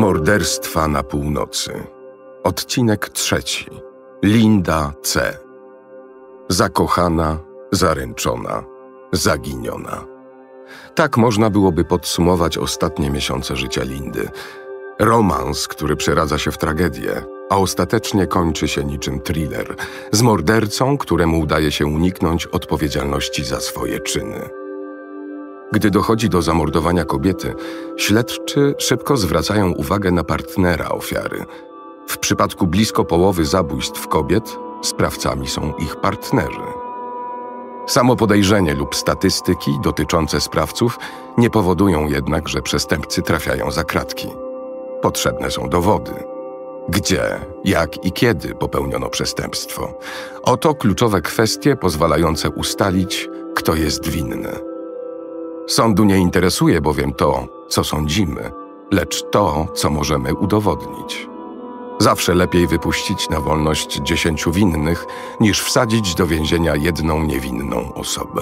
Morderstwa na północy. Odcinek 3. Linda C. Zakochana, zaręczona, zaginiona. Tak można byłoby podsumować ostatnie miesiące życia Lindy. Romans, który przeradza się w tragedię, a ostatecznie kończy się niczym thriller, z mordercą, któremu udaje się uniknąć odpowiedzialności za swoje czyny. Gdy dochodzi do zamordowania kobiety, śledczy szybko zwracają uwagę na partnera ofiary. W przypadku blisko połowy zabójstw kobiet sprawcami są ich partnerzy. Samo podejrzenie lub statystyki dotyczące sprawców nie powodują jednak, że przestępcy trafiają za kratki. Potrzebne są dowody. Gdzie, jak i kiedy popełniono przestępstwo? Oto kluczowe kwestie pozwalające ustalić, kto jest winny. Sądu nie interesuje bowiem to, co sądzimy, lecz to, co możemy udowodnić. Zawsze lepiej wypuścić na wolność 10 winnych, niż wsadzić do więzienia jedną niewinną osobę.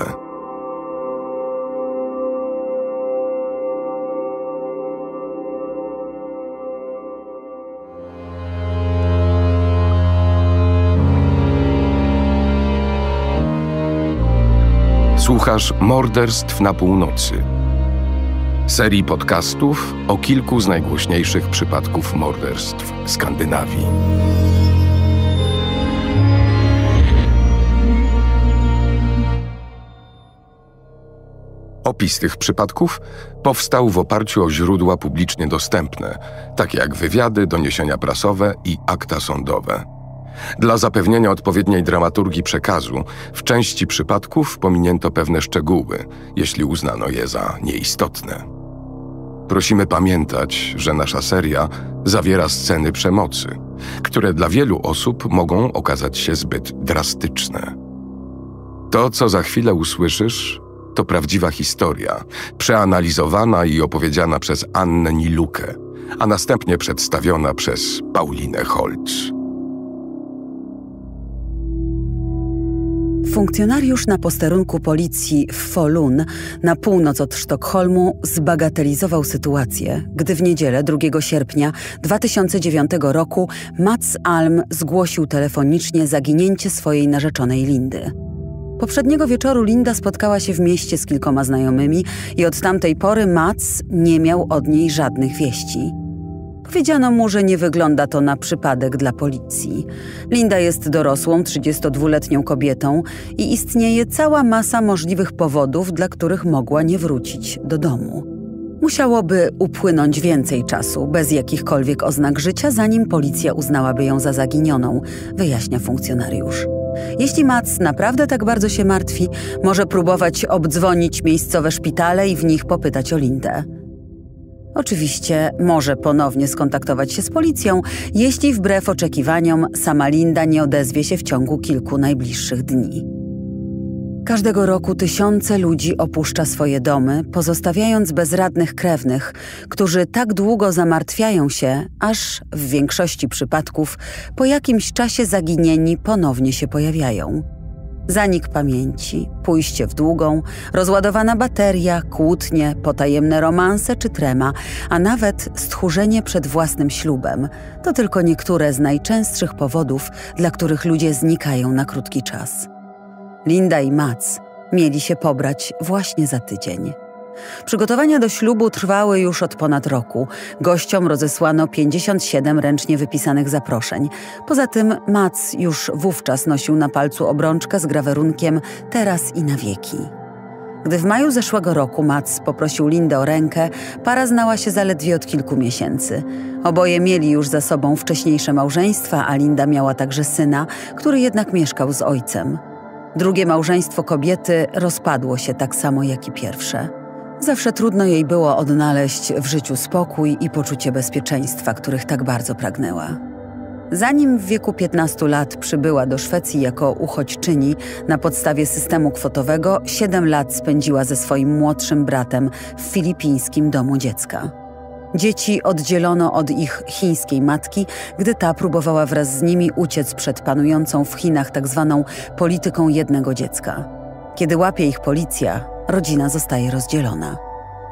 Słuchasz Morderstw na północy. Serii podcastów o kilku z najgłośniejszych przypadków morderstw Skandynawii. Opis tych przypadków powstał w oparciu o źródła publicznie dostępne, takie jak wywiady, doniesienia prasowe i akta sądowe. Dla zapewnienia odpowiedniej dramaturgii przekazu w części przypadków pominięto pewne szczegóły, jeśli uznano je za nieistotne. Prosimy pamiętać, że nasza seria zawiera sceny przemocy, które dla wielu osób mogą okazać się zbyt drastyczne. To, co za chwilę usłyszysz, to prawdziwa historia, przeanalizowana i opowiedziana przez Annę Nilukę, a następnie przedstawiona przez Paulinę Holz. Funkcjonariusz na posterunku policji w Falun, na północ od Sztokholmu, zbagatelizował sytuację, gdy w niedzielę 2 sierpnia 2009 roku Mats Alm zgłosił telefonicznie zaginięcie swojej narzeczonej Lindy. Poprzedniego wieczoru Linda spotkała się w mieście z kilkoma znajomymi i od tamtej pory Mats nie miał od niej żadnych wieści. Powiedziano mu, że nie wygląda to na przypadek dla policji. Linda jest dorosłą, 32-letnią kobietą i istnieje cała masa możliwych powodów, dla których mogła nie wrócić do domu. Musiałoby upłynąć więcej czasu, bez jakichkolwiek oznak życia, zanim policja uznałaby ją za zaginioną, wyjaśnia funkcjonariusz. Jeśli Mats naprawdę tak bardzo się martwi, może próbować obdzwonić miejscowe szpitale i w nich popytać o Lindę. Oczywiście może ponownie skontaktować się z policją, jeśli wbrew oczekiwaniom sama Linda nie odezwie się w ciągu kilku najbliższych dni. Każdego roku tysiące ludzi opuszcza swoje domy, pozostawiając bezradnych krewnych, którzy tak długo zamartwiają się, aż w większości przypadków po jakimś czasie zaginieni ponownie się pojawiają. Zanik pamięci, pójście w długą, rozładowana bateria, kłótnie, potajemne romanse czy trema, a nawet stchórzenie przed własnym ślubem – to tylko niektóre z najczęstszych powodów, dla których ludzie znikają na krótki czas. Linda i Mats mieli się pobrać właśnie za tydzień. Przygotowania do ślubu trwały już od ponad roku. Gościom rozesłano 57 ręcznie wypisanych zaproszeń. Poza tym Mats już wówczas nosił na palcu obrączkę z grawerunkiem „Teraz i na wieki”. Gdy w maju zeszłego roku Mats poprosił Lindę o rękę, para znała się zaledwie od kilku miesięcy. Oboje mieli już za sobą wcześniejsze małżeństwa, a Linda miała także syna, który jednak mieszkał z ojcem. Drugie małżeństwo kobiety rozpadło się tak samo jak i pierwsze. Zawsze trudno jej było odnaleźć w życiu spokój i poczucie bezpieczeństwa, których tak bardzo pragnęła. Zanim w wieku 15 lat przybyła do Szwecji jako uchodźczyni na podstawie systemu kwotowego, 7 lat spędziła ze swoim młodszym bratem w filipińskim domu dziecka. Dzieci oddzielono od ich chińskiej matki, gdy ta próbowała wraz z nimi uciec przed panującą w Chinach tzw. polityką jednego dziecka. Kiedy łapie ich policja, rodzina zostaje rozdzielona.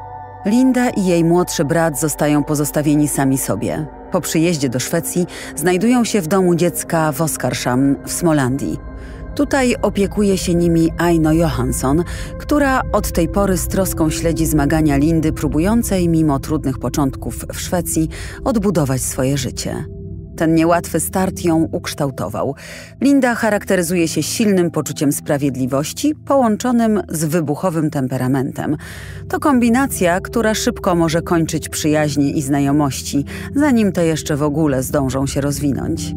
Linda i jej młodszy brat zostają pozostawieni sami sobie. Po przyjeździe do Szwecji znajdują się w domu dziecka w Oskarshamn w Smålandii. Tutaj opiekuje się nimi Aino Johansson, która od tej pory z troską śledzi zmagania Lindy, próbującej mimo trudnych początków w Szwecji odbudować swoje życie. Ten niełatwy start ją ukształtował. Linda charakteryzuje się silnym poczuciem sprawiedliwości połączonym z wybuchowym temperamentem. To kombinacja, która szybko może kończyć przyjaźnie i znajomości, zanim te jeszcze w ogóle zdążą się rozwinąć.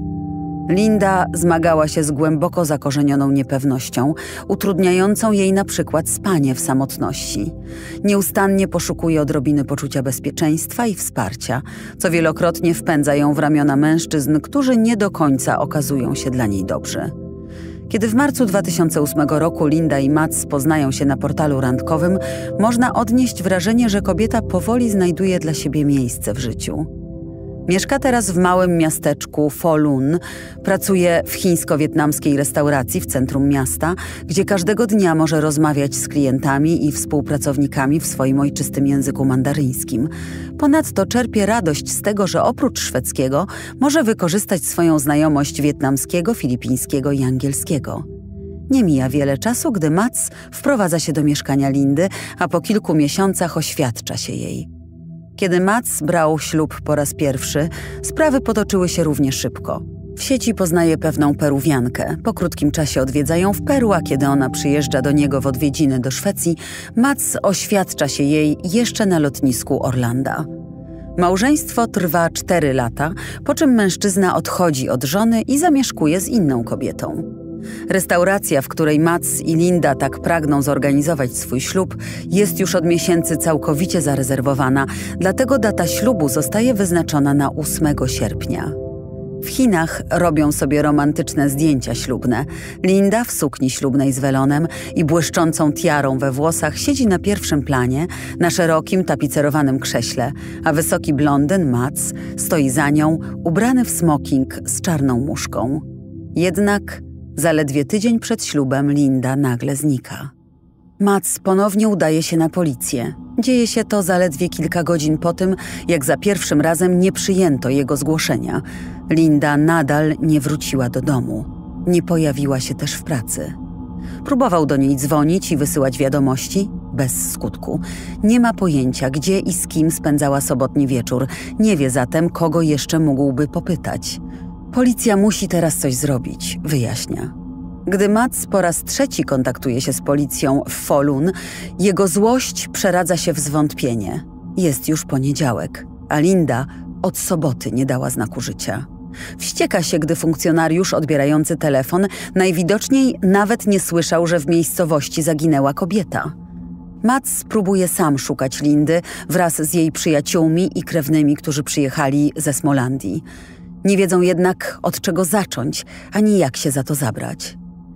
Linda zmagała się z głęboko zakorzenioną niepewnością, utrudniającą jej na przykład spanie w samotności. Nieustannie poszukuje odrobiny poczucia bezpieczeństwa i wsparcia, co wielokrotnie wpędza ją w ramiona mężczyzn, którzy nie do końca okazują się dla niej dobrzy. Kiedy w marcu 2008 roku Linda i Mats poznają się na portalu randkowym, można odnieść wrażenie, że kobieta powoli znajduje dla siebie miejsce w życiu. Mieszka teraz w małym miasteczku Falun, pracuje w chińsko-wietnamskiej restauracji w centrum miasta, gdzie każdego dnia może rozmawiać z klientami i współpracownikami w swoim ojczystym języku mandaryńskim. Ponadto czerpie radość z tego, że oprócz szwedzkiego może wykorzystać swoją znajomość wietnamskiego, filipińskiego i angielskiego. Nie mija wiele czasu, gdy Mats wprowadza się do mieszkania Lindy, a po kilku miesiącach oświadcza się jej. Kiedy Mats brał ślub po raz pierwszy, sprawy potoczyły się równie szybko. W sieci poznaje pewną Peruwiankę. Po krótkim czasie odwiedza ją w Peru, a kiedy ona przyjeżdża do niego w odwiedziny do Szwecji, Mats oświadcza się jej jeszcze na lotnisku Orlanda. Małżeństwo trwa 4 lata, po czym mężczyzna odchodzi od żony i zamieszkuje z inną kobietą. Restauracja, w której Mats i Linda tak pragną zorganizować swój ślub, jest już od miesięcy całkowicie zarezerwowana, dlatego data ślubu zostaje wyznaczona na 8 sierpnia. W Chinach robią sobie romantyczne zdjęcia ślubne. Linda w sukni ślubnej z welonem i błyszczącą tiarą we włosach siedzi na pierwszym planie, na szerokim, tapicerowanym krześle, a wysoki blondyn Mats stoi za nią, ubrany w smoking z czarną muszką. Jednak zaledwie tydzień przed ślubem Linda nagle znika. Mats ponownie udaje się na policję. Dzieje się to zaledwie kilka godzin po tym, jak za pierwszym razem nie przyjęto jego zgłoszenia. Linda nadal nie wróciła do domu. Nie pojawiła się też w pracy. Próbował do niej dzwonić i wysyłać wiadomości, bez skutku. Nie ma pojęcia, gdzie i z kim spędzała sobotni wieczór. Nie wie zatem, kogo jeszcze mógłby popytać. Policja musi teraz coś zrobić, wyjaśnia. Gdy Mats po raz 3 kontaktuje się z policją w Falun, jego złość przeradza się w zwątpienie. Jest już poniedziałek, a Linda od soboty nie dała znaku życia. Wścieka się, gdy funkcjonariusz odbierający telefon najwidoczniej nawet nie słyszał, że w miejscowości zaginęła kobieta. Mats próbuje sam szukać Lindy wraz z jej przyjaciółmi i krewnymi, którzy przyjechali ze Smålandii. Nie wiedzą jednak, od czego zacząć, ani jak się za to zabrać.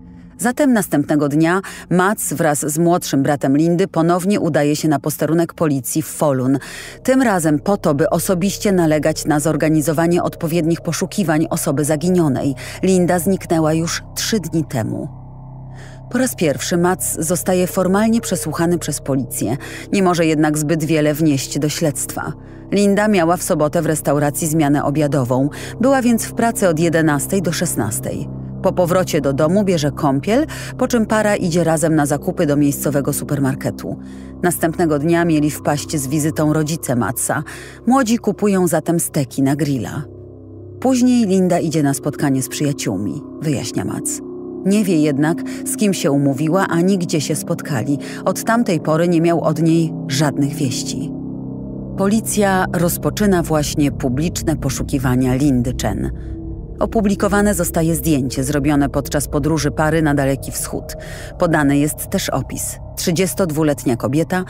Zatem następnego dnia Mats wraz z młodszym bratem Lindy ponownie udaje się na posterunek policji w Falun. Tym razem po to, by osobiście nalegać na zorganizowanie odpowiednich poszukiwań osoby zaginionej. Linda zniknęła już 3 dni temu. Po raz pierwszy Mats zostaje formalnie przesłuchany przez policję. Nie może jednak zbyt wiele wnieść do śledztwa. Linda miała w sobotę w restauracji zmianę obiadową. Była więc w pracy od 11 do 16. Po powrocie do domu bierze kąpiel, po czym para idzie razem na zakupy do miejscowego supermarketu. Następnego dnia mieli wpaść z wizytą rodzice Matsa. Młodzi kupują zatem steki na grilla. Później Linda idzie na spotkanie z przyjaciółmi, wyjaśnia Mats. Nie wie jednak, z kim się umówiła, ani gdzie się spotkali. Od tamtej pory nie miał od niej żadnych wieści. Policja rozpoczyna właśnie publiczne poszukiwania Lindy Chen. Opublikowane zostaje zdjęcie zrobione podczas podróży pary na Daleki Wschód. Podany jest też opis. 32-letnia kobieta,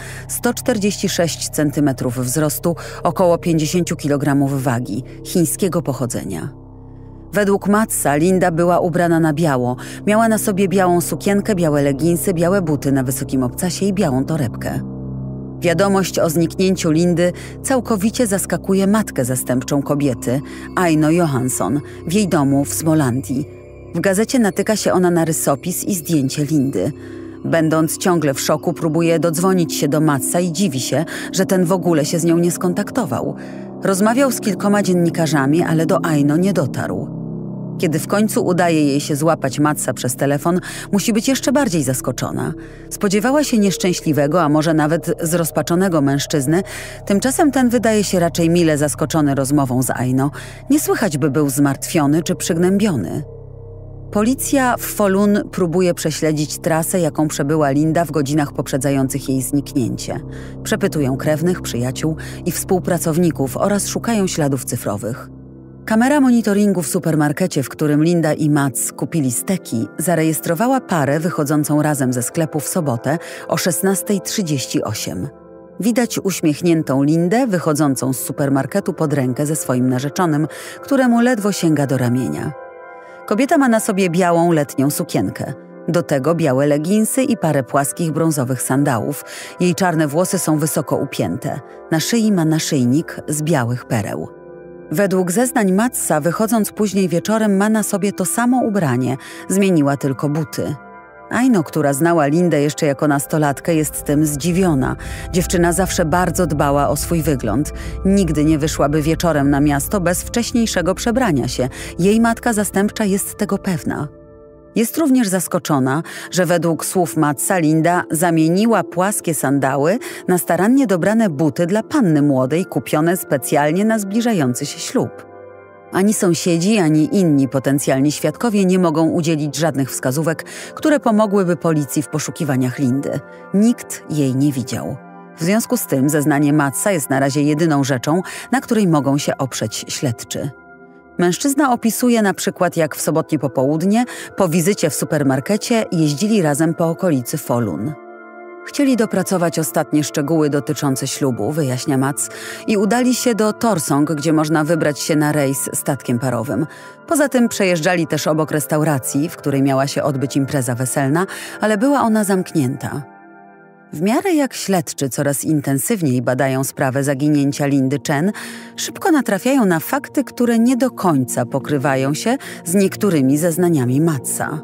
146 cm wzrostu, około 50 kg wagi, chińskiego pochodzenia. Według Matsa Linda była ubrana na biało. Miała na sobie białą sukienkę, białe leginsy, białe buty na wysokim obcasie i białą torebkę. Wiadomość o zniknięciu Lindy całkowicie zaskakuje matkę zastępczą kobiety, Aino Johansson, w jej domu w Smålandii. W gazecie natyka się ona na rysopis i zdjęcie Lindy. Będąc ciągle w szoku, próbuje dodzwonić się do Matsa i dziwi się, że ten w ogóle się z nią nie skontaktował. Rozmawiał z kilkoma dziennikarzami, ale do Aino nie dotarł. Kiedy w końcu udaje jej się złapać Matsa przez telefon, musi być jeszcze bardziej zaskoczona. Spodziewała się nieszczęśliwego, a może nawet zrozpaczonego mężczyzny, tymczasem ten wydaje się raczej mile zaskoczony rozmową z Aino. Nie słychać, by był zmartwiony czy przygnębiony. Policja w Folun próbuje prześledzić trasę, jaką przebyła Linda w godzinach poprzedzających jej zniknięcie. Przepytują krewnych, przyjaciół i współpracowników oraz szukają śladów cyfrowych. Kamera monitoringu w supermarkecie, w którym Linda i Mats kupili steki, zarejestrowała parę wychodzącą razem ze sklepu w sobotę o 16:38. Widać uśmiechniętą Lindę wychodzącą z supermarketu pod rękę ze swoim narzeczonym, któremu ledwo sięga do ramienia. Kobieta ma na sobie białą letnią sukienkę. Do tego białe leginsy i parę płaskich brązowych sandałów. Jej czarne włosy są wysoko upięte. Na szyi ma naszyjnik z białych pereł. Według zeznań Matsa, wychodząc później wieczorem, ma na sobie to samo ubranie, zmieniła tylko buty. Aino, która znała Lindę jeszcze jako nastolatkę, jest tym zdziwiona. Dziewczyna zawsze bardzo dbała o swój wygląd. Nigdy nie wyszłaby wieczorem na miasto bez wcześniejszego przebrania się. Jej matka zastępcza jest tego pewna. Jest również zaskoczona, że według słów Matsa Linda zamieniła płaskie sandały na starannie dobrane buty dla panny młodej, kupione specjalnie na zbliżający się ślub. Ani sąsiedzi, ani inni potencjalni świadkowie nie mogą udzielić żadnych wskazówek, które pomogłyby policji w poszukiwaniach Lindy. Nikt jej nie widział. W związku z tym zeznanie Matsa jest na razie jedyną rzeczą, na której mogą się oprzeć śledczy. Mężczyzna opisuje na przykład, jak w sobotnie popołudnie, po wizycie w supermarkecie, jeździli razem po okolicy Folun. Chcieli dopracować ostatnie szczegóły dotyczące ślubu, wyjaśnia Mats, i udali się do Torsong, gdzie można wybrać się na rejs statkiem parowym. Poza tym przejeżdżali też obok restauracji, w której miała się odbyć impreza weselna, ale była ona zamknięta. W miarę jak śledczy coraz intensywniej badają sprawę zaginięcia Lindy Chen, szybko natrafiają na fakty, które nie do końca pokrywają się z niektórymi zeznaniami Matsa.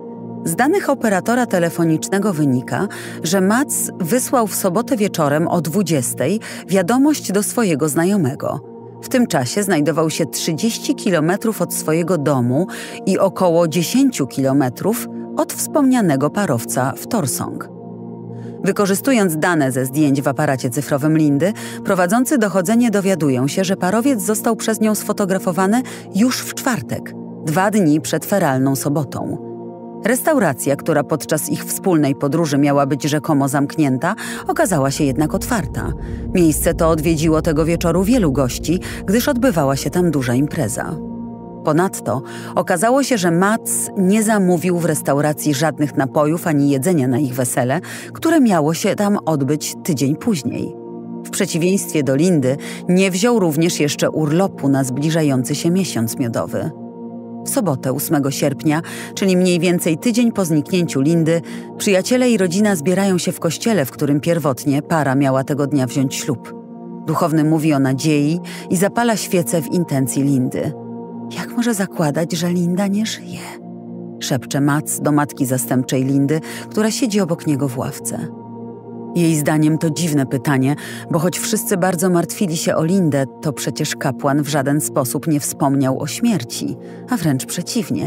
Z danych operatora telefonicznego wynika, że Mats wysłał w sobotę wieczorem o 20:00 wiadomość do swojego znajomego. W tym czasie znajdował się 30 kilometrów od swojego domu i około 10 kilometrów od wspomnianego parowca w Torsong. Wykorzystując dane ze zdjęć w aparacie cyfrowym Lindy, prowadzący dochodzenie dowiadują się, że parowiec został przez nią sfotografowany już w czwartek, 2 dni przed feralną sobotą. Restauracja, która podczas ich wspólnej podróży miała być rzekomo zamknięta, okazała się jednak otwarta. Miejsce to odwiedziło tego wieczoru wielu gości, gdyż odbywała się tam duża impreza. Ponadto okazało się, że Mats nie zamówił w restauracji żadnych napojów ani jedzenia na ich wesele, które miało się tam odbyć tydzień później. W przeciwieństwie do Lindy nie wziął również jeszcze urlopu na zbliżający się miesiąc miodowy. W sobotę 8 sierpnia, czyli mniej więcej tydzień po zniknięciu Lindy, przyjaciele i rodzina zbierają się w kościele, w którym pierwotnie para miała tego dnia wziąć ślub. Duchowny mówi o nadziei i zapala świecę w intencji Lindy. Jak może zakładać, że Linda nie żyje? Szepcze Mats do matki zastępczej Lindy, która siedzi obok niego w ławce. Jej zdaniem to dziwne pytanie, bo choć wszyscy bardzo martwili się o Lindę, to przecież kapłan w żaden sposób nie wspomniał o śmierci, a wręcz przeciwnie.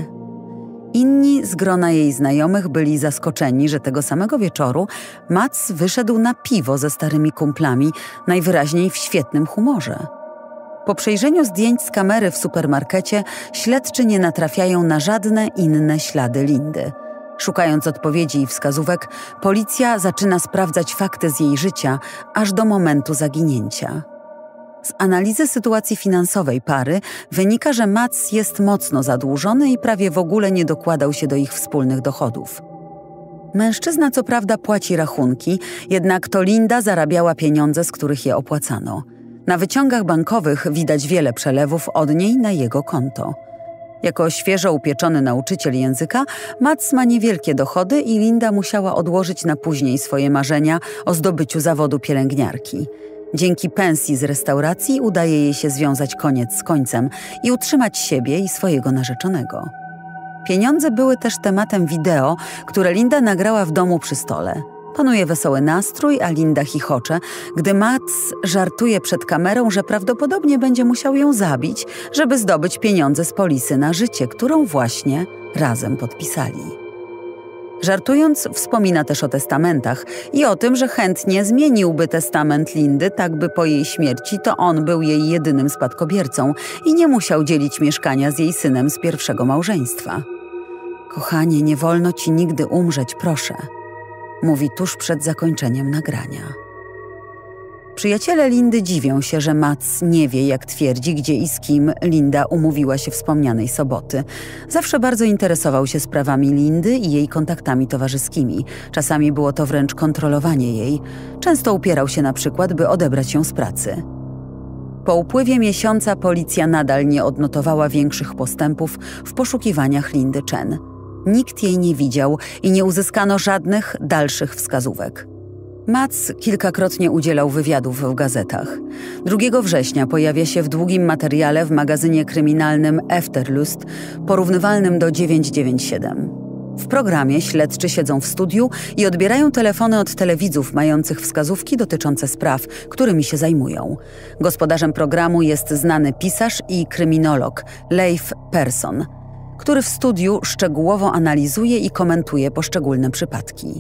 Inni z grona jej znajomych byli zaskoczeni, że tego samego wieczoru Mats wyszedł na piwo ze starymi kumplami, najwyraźniej w świetnym humorze. Po przejrzeniu zdjęć z kamery w supermarkecie śledczy nie natrafiają na żadne inne ślady Lindy. Szukając odpowiedzi i wskazówek, policja zaczyna sprawdzać fakty z jej życia aż do momentu zaginięcia. Z analizy sytuacji finansowej pary wynika, że Mats jest mocno zadłużony i prawie w ogóle nie dokładał się do ich wspólnych dochodów. Mężczyzna co prawda płaci rachunki, jednak to Linda zarabiała pieniądze, z których je opłacano. Na wyciągach bankowych widać wiele przelewów od niej na jego konto. Jako świeżo upieczony nauczyciel języka, Mats ma niewielkie dochody i Linda musiała odłożyć na później swoje marzenia o zdobyciu zawodu pielęgniarki. Dzięki pensji z restauracji udaje jej się związać koniec z końcem i utrzymać siebie i swojego narzeczonego. Pieniądze były też tematem wideo, które Linda nagrała w domu przy stole. Panuje wesoły nastrój, a Linda chichocze, gdy Mats żartuje przed kamerą, że prawdopodobnie będzie musiał ją zabić, żeby zdobyć pieniądze z polisy na życie, którą właśnie razem podpisali. Żartując, wspomina też o testamentach i o tym, że chętnie zmieniłby testament Lindy, tak by po jej śmierci to on był jej jedynym spadkobiercą i nie musiał dzielić mieszkania z jej synem z pierwszego małżeństwa. Kochanie, nie wolno ci nigdy umrzeć, proszę, mówi tuż przed zakończeniem nagrania. Przyjaciele Lindy dziwią się, że Mats nie wie, jak twierdzi, gdzie i z kim Linda umówiła się wspomnianej soboty. Zawsze bardzo interesował się sprawami Lindy i jej kontaktami towarzyskimi. Czasami było to wręcz kontrolowanie jej. Często upierał się na przykład, by odebrać ją z pracy. Po upływie miesiąca policja nadal nie odnotowała większych postępów w poszukiwaniach Lindy Chen. Nikt jej nie widział i nie uzyskano żadnych dalszych wskazówek. Mats kilkakrotnie udzielał wywiadów w gazetach. 2 września pojawia się w długim materiale w magazynie kryminalnym Efterlust, porównywalnym do 997. W programie śledczy siedzą w studiu i odbierają telefony od telewidzów mających wskazówki dotyczące spraw, którymi się zajmują. Gospodarzem programu jest znany pisarz i kryminolog Leif Persson, który w studiu szczegółowo analizuje i komentuje poszczególne przypadki.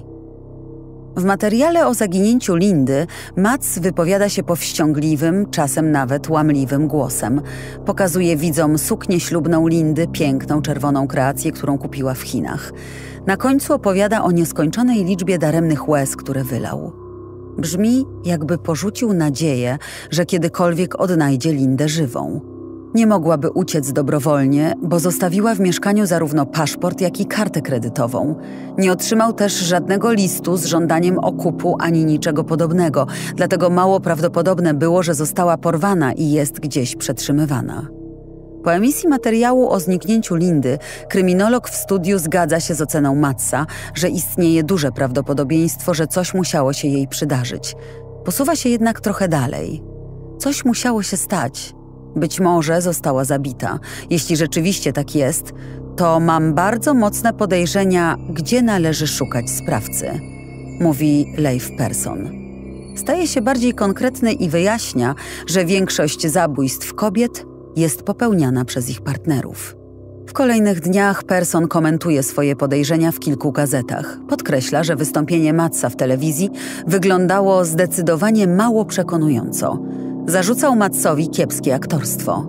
W materiale o zaginięciu Lindy Mats wypowiada się powściągliwym, czasem nawet łamliwym głosem. Pokazuje widzom suknię ślubną Lindy, piękną czerwoną kreację, którą kupiła w Chinach. Na końcu opowiada o nieskończonej liczbie daremnych łez, które wylał. Brzmi, jakby porzucił nadzieję, że kiedykolwiek odnajdzie Lindę żywą. Nie mogłaby uciec dobrowolnie, bo zostawiła w mieszkaniu zarówno paszport, jak i kartę kredytową. Nie otrzymał też żadnego listu z żądaniem okupu ani niczego podobnego, dlatego mało prawdopodobne było, że została porwana i jest gdzieś przetrzymywana. Po emisji materiału o zniknięciu Lindy, kryminolog w studiu zgadza się z oceną Matsa, że istnieje duże prawdopodobieństwo, że coś musiało się jej przydarzyć. Posuwa się jednak trochę dalej. Coś musiało się stać. Być może została zabita. Jeśli rzeczywiście tak jest, to mam bardzo mocne podejrzenia, gdzie należy szukać sprawcy, mówi Leif Persson. Staje się bardziej konkretny i wyjaśnia, że większość zabójstw kobiet jest popełniana przez ich partnerów. W kolejnych dniach Persson komentuje swoje podejrzenia w kilku gazetach. Podkreśla, że wystąpienie Matsa w telewizji wyglądało zdecydowanie mało przekonująco. Zarzucał Matsowi kiepskie aktorstwo.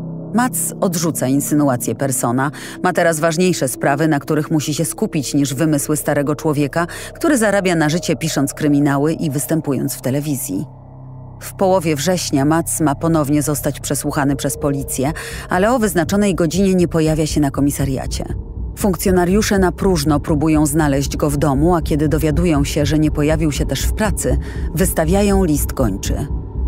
Mats odrzuca insynuacje Persona, ma teraz ważniejsze sprawy, na których musi się skupić niż wymysły starego człowieka, który zarabia na życie pisząc kryminały i występując w telewizji. W połowie września Mats ma ponownie zostać przesłuchany przez policję, ale o wyznaczonej godzinie nie pojawia się na komisariacie. Funkcjonariusze na próżno próbują znaleźć go w domu, a kiedy dowiadują się, że nie pojawił się też w pracy, wystawiają list gończy.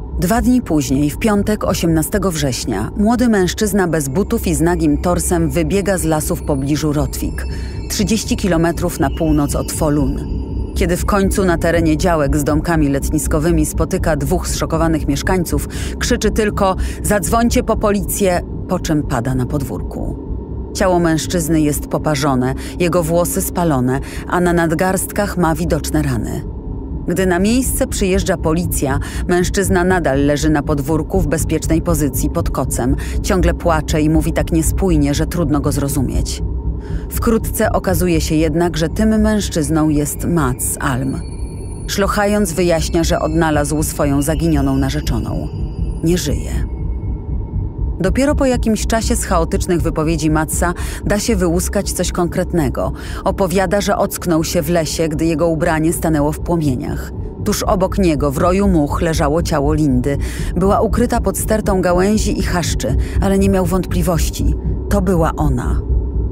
2 dni później, w piątek 18 września, młody mężczyzna bez butów i z nagim torsem wybiega z lasu w pobliżu Råttvik, 30 kilometrów na północ od Falun. Kiedy w końcu na terenie działek z domkami letniskowymi spotyka 2 zszokowanych mieszkańców, krzyczy tylko „Zadzwońcie po policję”, po czym pada na podwórku. Ciało mężczyzny jest poparzone, jego włosy spalone, a na nadgarstkach ma widoczne rany. Gdy na miejsce przyjeżdża policja, mężczyzna nadal leży na podwórku w bezpiecznej pozycji pod kocem. Ciągle płacze i mówi tak niespójnie, że trudno go zrozumieć. Wkrótce okazuje się jednak, że tym mężczyzną jest Mats Alm. Szlochając wyjaśnia, że odnalazł swoją zaginioną narzeczoną. Nie żyje. Dopiero po jakimś czasie z chaotycznych wypowiedzi Matsa da się wyłuskać coś konkretnego. Opowiada, że ocknął się w lesie, gdy jego ubranie stanęło w płomieniach. Tuż obok niego, w roju much, leżało ciało Lindy. Była ukryta pod stertą gałęzi i chaszczy, ale nie miał wątpliwości. To była ona.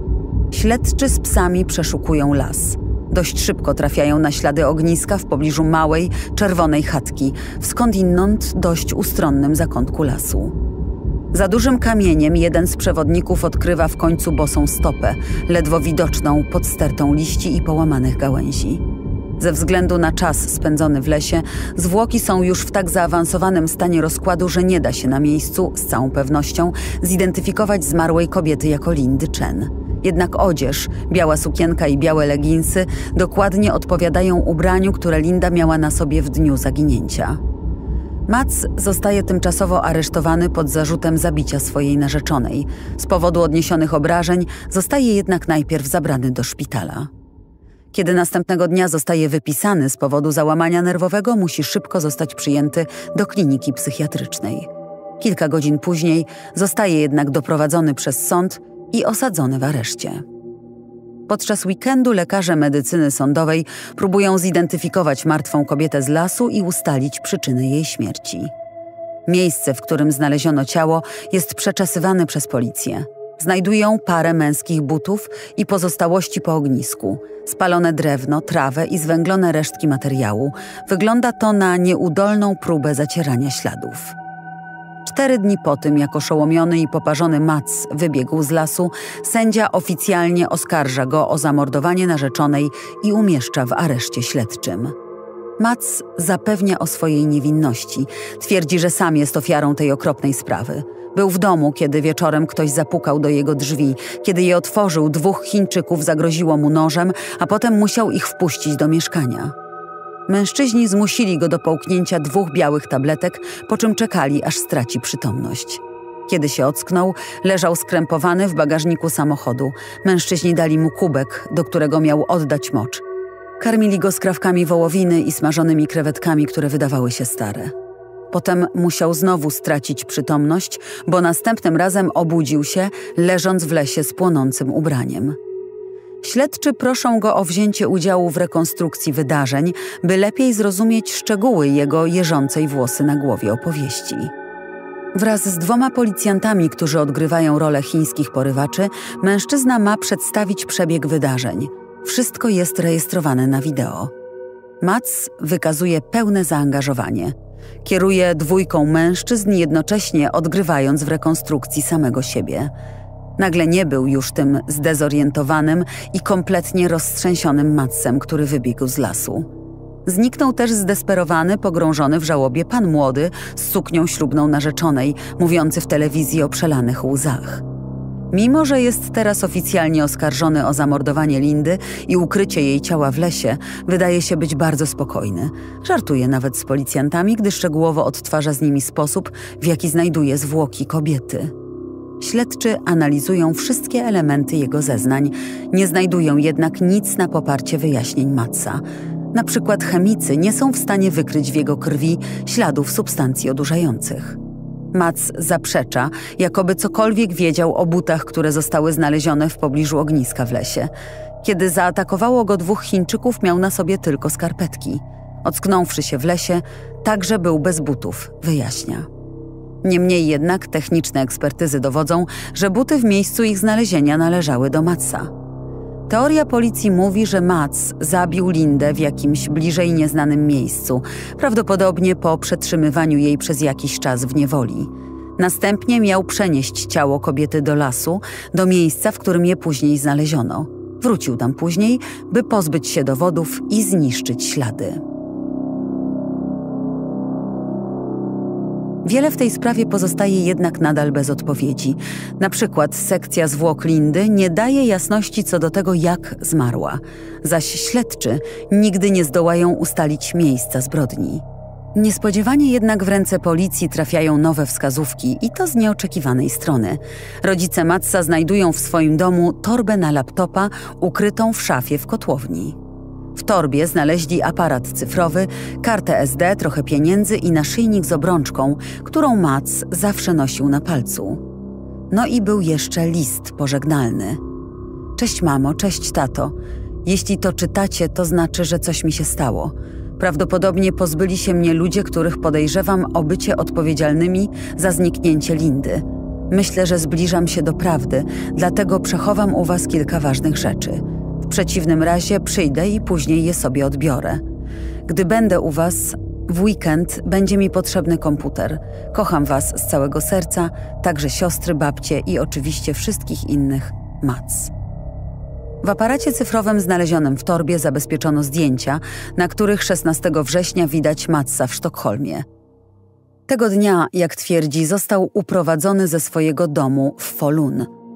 Śledczy z psami przeszukują las. Dość szybko trafiają na ślady ogniska w pobliżu małej, czerwonej chatki, w skądinąd dość ustronnym zakątku lasu. Za dużym kamieniem jeden z przewodników odkrywa w końcu bosą stopę, ledwo widoczną pod stertą liści i połamanych gałęzi. Ze względu na czas spędzony w lesie, zwłoki są już w tak zaawansowanym stanie rozkładu, że nie da się na miejscu, z całą pewnością, zidentyfikować zmarłej kobiety jako Lindy Chen. Jednak odzież, biała sukienka i białe leginsy dokładnie odpowiadają ubraniu, które Linda miała na sobie w dniu zaginięcia. Mats zostaje tymczasowo aresztowany pod zarzutem zabicia swojej narzeczonej. Z powodu odniesionych obrażeń zostaje jednak najpierw zabrany do szpitala. Kiedy następnego dnia zostaje wypisany z powodu załamania nerwowego, musi szybko zostać przyjęty do kliniki psychiatrycznej. Kilka godzin później zostaje jednak doprowadzony przez sąd i osadzony w areszcie. Podczas weekendu lekarze medycyny sądowej próbują zidentyfikować martwą kobietę z lasu i ustalić przyczyny jej śmierci. Miejsce, w którym znaleziono ciało, jest przeczesywane przez policję. Znajdują parę męskich butów i pozostałości po ognisku, spalone drewno, trawę i zwęglone resztki materiału. Wygląda to na nieudolną próbę zacierania śladów. 4 dni po tym, jak oszołomiony i poparzony Mats wybiegł z lasu, sędzia oficjalnie oskarża go o zamordowanie narzeczonej i umieszcza w areszcie śledczym. Mats zapewnia o swojej niewinności. Twierdzi, że sam jest ofiarą tej okropnej sprawy. Był w domu, kiedy wieczorem ktoś zapukał do jego drzwi. Kiedy je otworzył, 2 Chińczyków zagroziło mu nożem, a potem musiał ich wpuścić do mieszkania. Mężczyźni zmusili go do połknięcia 2 białych tabletek, po czym czekali, aż straci przytomność. Kiedy się ocknął, leżał skrępowany w bagażniku samochodu. Mężczyźni dali mu kubek, do którego miał oddać mocz. Karmili go skrawkami wołowiny i smażonymi krewetkami, które wydawały się stare. Potem musiał znowu stracić przytomność, bo następnym razem obudził się, leżąc w lesie z płonącym ubraniem. Śledczy proszą go o wzięcie udziału w rekonstrukcji wydarzeń, by lepiej zrozumieć szczegóły jego jeżącej włosy na głowie opowieści. Wraz z 2 policjantami, którzy odgrywają rolę chińskich porywaczy, mężczyzna ma przedstawić przebieg wydarzeń. Wszystko jest rejestrowane na wideo. Mats wykazuje pełne zaangażowanie. Kieruje 2 mężczyzn, jednocześnie odgrywając w rekonstrukcji samego siebie. Nagle nie był już tym zdezorientowanym i kompletnie roztrzęsionym Matsem, który wybiegł z lasu. Zniknął też zdesperowany, pogrążony w żałobie pan młody z suknią ślubną narzeczonej, mówiący w telewizji o przelanych łzach. Mimo że jest teraz oficjalnie oskarżony o zamordowanie Lindy i ukrycie jej ciała w lesie, wydaje się być bardzo spokojny. Żartuje nawet z policjantami, gdy szczegółowo odtwarza z nimi sposób, w jaki znajduje zwłoki kobiety. Śledczy analizują wszystkie elementy jego zeznań, nie znajdują jednak nic na poparcie wyjaśnień Matsa. Na przykład chemicy nie są w stanie wykryć w jego krwi śladów substancji odurzających. Mats zaprzecza, jakoby cokolwiek wiedział o butach, które zostały znalezione w pobliżu ogniska w lesie. Kiedy zaatakowało go 2 Chińczyków, miał na sobie tylko skarpetki. Ocknąwszy się w lesie, także był bez butów, wyjaśnia. Niemniej jednak techniczne ekspertyzy dowodzą, że buty w miejscu ich znalezienia należały do Matsa. Teoria policji mówi, że Mats zabił Lindę w jakimś bliżej nieznanym miejscu, prawdopodobnie po przetrzymywaniu jej przez jakiś czas w niewoli. Następnie miał przenieść ciało kobiety do lasu, do miejsca, w którym je później znaleziono. Wrócił tam później, by pozbyć się dowodów i zniszczyć ślady. Wiele w tej sprawie pozostaje jednak nadal bez odpowiedzi. Na przykład sekcja zwłok Lindy nie daje jasności co do tego, jak zmarła, zaś śledczy nigdy nie zdołają ustalić miejsca zbrodni. Niespodziewanie jednak w ręce policji trafiają nowe wskazówki i to z nieoczekiwanej strony. Rodzice Matsa znajdują w swoim domu torbę na laptopa ukrytą w szafie w kotłowni. W torbie znaleźli aparat cyfrowy, kartę SD, trochę pieniędzy i naszyjnik z obrączką, którą Mats zawsze nosił na palcu. No i był jeszcze list pożegnalny. Cześć mamo, cześć tato. Jeśli to czytacie, to znaczy, że coś mi się stało. Prawdopodobnie pozbyli się mnie ludzie, których podejrzewam o bycie odpowiedzialnymi za zniknięcie Lindy. Myślę, że zbliżam się do prawdy, dlatego przechowam u was kilka ważnych rzeczy. W przeciwnym razie przyjdę i później je sobie odbiorę. Gdy będę u was w weekend, będzie mi potrzebny komputer. Kocham was z całego serca, także siostry, babcie i oczywiście wszystkich innych, Mats. W aparacie cyfrowym znalezionym w torbie zabezpieczono zdjęcia, na których 16 września widać Matsa w Sztokholmie. Tego dnia, jak twierdzi, został uprowadzony ze swojego domu w Falun.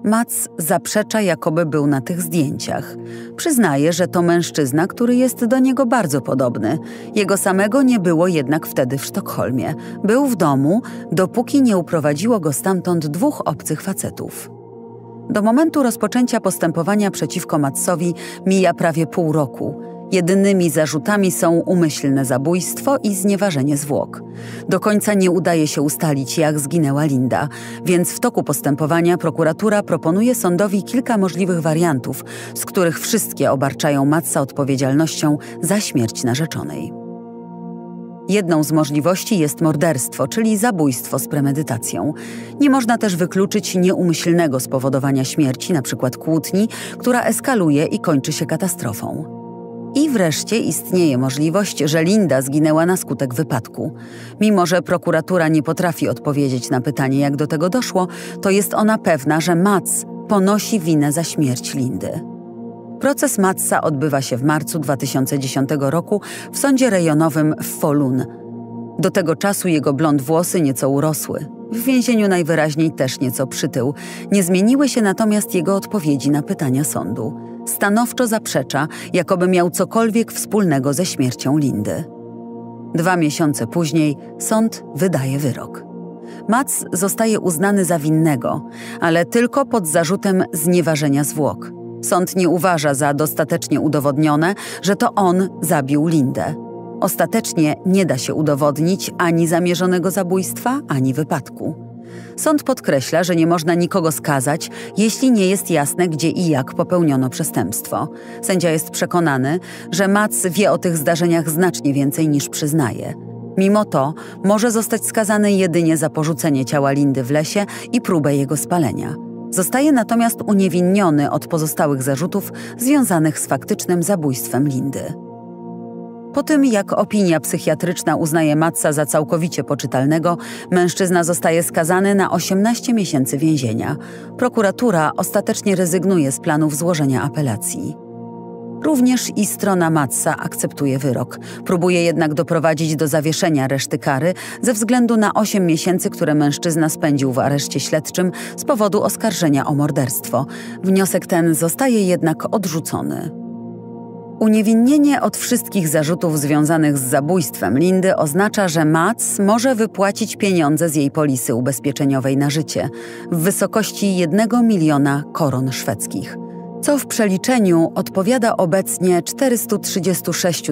Mats zaprzecza, jakoby był na tych zdjęciach. Przyznaje, że to mężczyzna, który jest do niego bardzo podobny. Jego samego nie było jednak wtedy w Sztokholmie. Był w domu, dopóki nie uprowadziło go stamtąd 2 obcych facetów. Do momentu rozpoczęcia postępowania przeciwko Matsowi mija prawie pół roku. Jedynymi zarzutami są umyślne zabójstwo i znieważenie zwłok. Do końca nie udaje się ustalić, jak zginęła Linda, więc w toku postępowania prokuratura proponuje sądowi kilka możliwych wariantów, z których wszystkie obarczają Matsa odpowiedzialnością za śmierć narzeczonej. Jedną z możliwości jest morderstwo, czyli zabójstwo z premedytacją. Nie można też wykluczyć nieumyślnego spowodowania śmierci, np. kłótni, która eskaluje i kończy się katastrofą. I wreszcie istnieje możliwość, że Linda zginęła na skutek wypadku. Mimo że prokuratura nie potrafi odpowiedzieć na pytanie, jak do tego doszło, to jest ona pewna, że Mats ponosi winę za śmierć Lindy. Proces Matsa odbywa się w marcu 2010 roku w sądzie rejonowym w Falun. Do tego czasu jego blond włosy nieco urosły. W więzieniu najwyraźniej też nieco przytył. Nie zmieniły się natomiast jego odpowiedzi na pytania sądu. Stanowczo zaprzecza, jakoby miał cokolwiek wspólnego ze śmiercią Lindy. 2 miesiące później sąd wydaje wyrok. Mats zostaje uznany za winnego, ale tylko pod zarzutem znieważenia zwłok. Sąd nie uważa za dostatecznie udowodnione, że to on zabił Lindę. Ostatecznie nie da się udowodnić ani zamierzonego zabójstwa, ani wypadku. Sąd podkreśla, że nie można nikogo skazać, jeśli nie jest jasne, gdzie i jak popełniono przestępstwo. Sędzia jest przekonany, że Mats wie o tych zdarzeniach znacznie więcej niż przyznaje. Mimo to może zostać skazany jedynie za porzucenie ciała Lindy w lesie i próbę jego spalenia. Zostaje natomiast uniewinniony od pozostałych zarzutów związanych z faktycznym zabójstwem Lindy. Po tym, jak opinia psychiatryczna uznaje Matsa za całkowicie poczytalnego, mężczyzna zostaje skazany na 18 miesięcy więzienia. Prokuratura ostatecznie rezygnuje z planów złożenia apelacji. Również i strona Matsa akceptuje wyrok. Próbuje jednak doprowadzić do zawieszenia reszty kary ze względu na 8 miesięcy, które mężczyzna spędził w areszcie śledczym z powodu oskarżenia o morderstwo. Wniosek ten zostaje jednak odrzucony. Uniewinnienie od wszystkich zarzutów związanych z zabójstwem Lindy oznacza, że Mats może wypłacić pieniądze z jej polisy ubezpieczeniowej na życie w wysokości 1 miliona koron szwedzkich, co w przeliczeniu odpowiada obecnie 436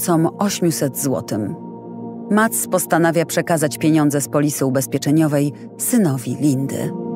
800 zł. Mats postanawia przekazać pieniądze z polisy ubezpieczeniowej synowi Lindy.